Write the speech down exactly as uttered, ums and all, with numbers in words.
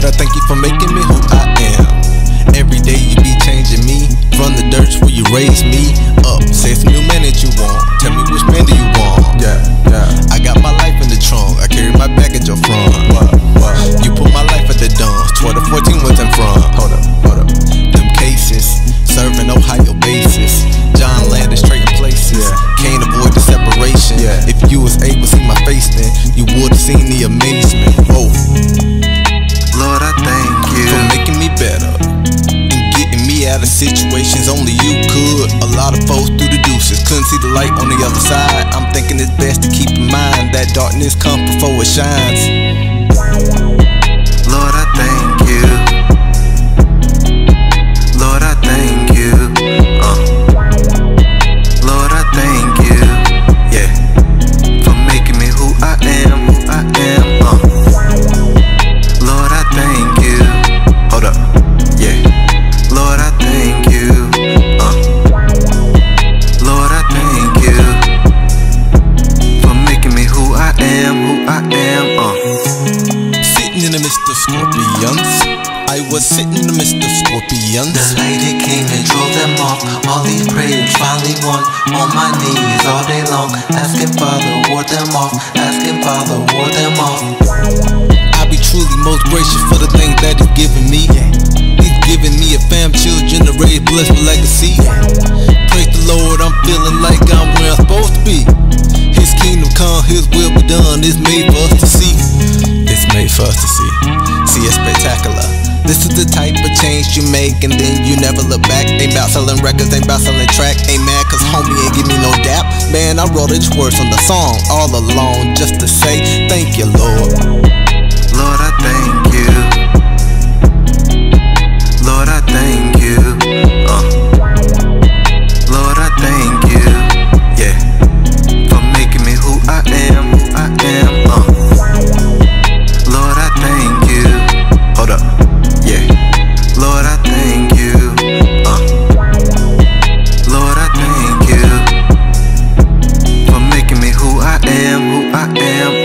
Lord, I thank you for making me who I am. Every day you be changing me. From the dirt where you raised me up. Say it's a new man that you want. Tell me which man do you want? Yeah, yeah. I got my life in the trunk. I carry my baggage up front. What, what? You put my life at the dumps. twelve to fourteen, what's in front? Hold up, hold up. Them cases, serving Ohio basis. John landed straight in places. Yeah. Can't avoid the separation. Yeah. If you was able to see my face then, you would've seen the amazement. Oh, Lord, I thank you for making me better and getting me out of situations only you could. A lot of folks through the deuces couldn't see the light on the other side. I'm thinking it's best to keep in mind that darkness comes before it shines. Lord, I thank you. Lord, I thank you. Uh. Lord, I thank you. Yeah, for making me who I am, who I am. Uh. Lord, I thank you. Hold up. Yeah. Lord, I thank you. Uh. Lord, I thank you for making me who I am, who I am. Uh. Sitting in the midst of scorpions, I was sitting in the midst of scorpions. The lady came and drove them off. All these prayers finally won. On my knees all day long, asking Father, ward them off. Asking Father, ward them off. I be truly most gracious for the things that He's given me. He's given me a fam, children to raise, bless my legacy. Praise the Lord, I'm feeling like I'm where I'm supposed to be. His kingdom come, His will be done. It's made for us to see. It's made for us to see. See, it's spectacular. This is the type of change you make and then you never look back. Ain't about selling records, ain't about selling track. Ain't mad cause homie ain't give me no dap. Man, I wrote each words on the song all alone just to say thank you, Lord. Lord, I thank you. Lord, I thank you. Uh. Lord, I thank you. Yeah, for making me who I am, who I am. Uh. Lord, I thank you. Hold up. Yeah. Lord, I thank you. Uh. Lord, I thank you for making me who I am, who I am.